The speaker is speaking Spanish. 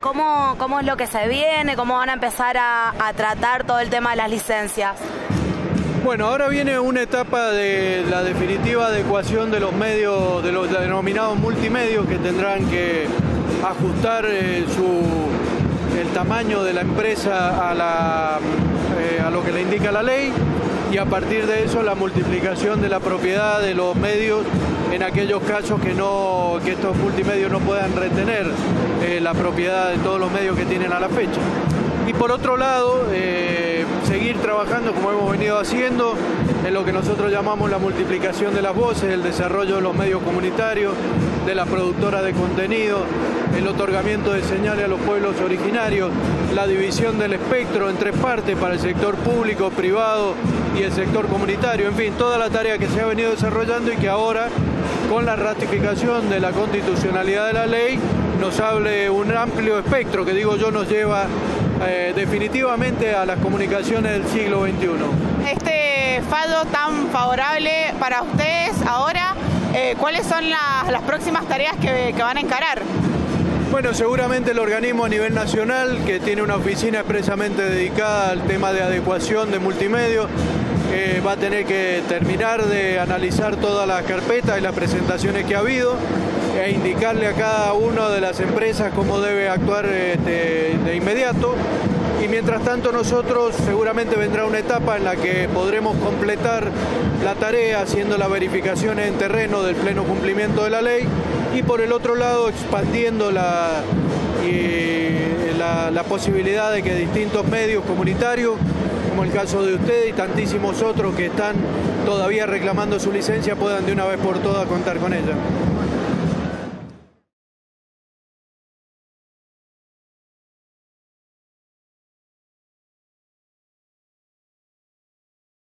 ¿Cómo es lo que se viene? ¿Cómo van a empezar a tratar todo el tema de las licencias? Bueno, ahora viene una etapa de la definitiva adecuación de los medios, de los denominados multimedios, que tendrán que ajustar el tamaño de la empresa a lo que le indica la ley, y a partir de eso la multiplicación de la propiedad de los medios en aquellos casos que estos multimedios no puedan retener la propiedad de todos los medios que tienen a la fecha. Y por otro lado, seguir trabajando como hemos venido haciendo en lo que nosotros llamamos la multiplicación de las voces, el desarrollo de los medios comunitarios, de las productoras de contenido, el otorgamiento de señales a los pueblos originarios, la división del espectro en 3 partes para el sector público, privado y el sector comunitario, en fin, toda la tarea que se ha venido desarrollando y que ahora, con la ratificación de la constitucionalidad de la ley, nos abre un amplio espectro que, digo yo, nos lleva definitivamente a las comunicaciones del siglo XXI. Este fallo tan favorable para ustedes ahora, ¿cuáles son las próximas tareas que van a encarar? Bueno, seguramente el organismo a nivel nacional, que tiene una oficina expresamente dedicada al tema de adecuación de multimedios, va a tener que terminar de analizar todas las carpetas y las presentaciones que ha habido e indicarle a cada una de las empresas cómo debe actuar de inmediato. Y mientras tanto nosotros seguramente vendrá una etapa en la que podremos completar la tarea haciendo las verificaciones en terreno del pleno cumplimiento de la ley y por el otro lado expandiendo la posibilidad de que distintos medios comunitarios, como el caso de ustedes y tantísimos otros que están todavía reclamando su licencia, puedan de una vez por todas contar con ella.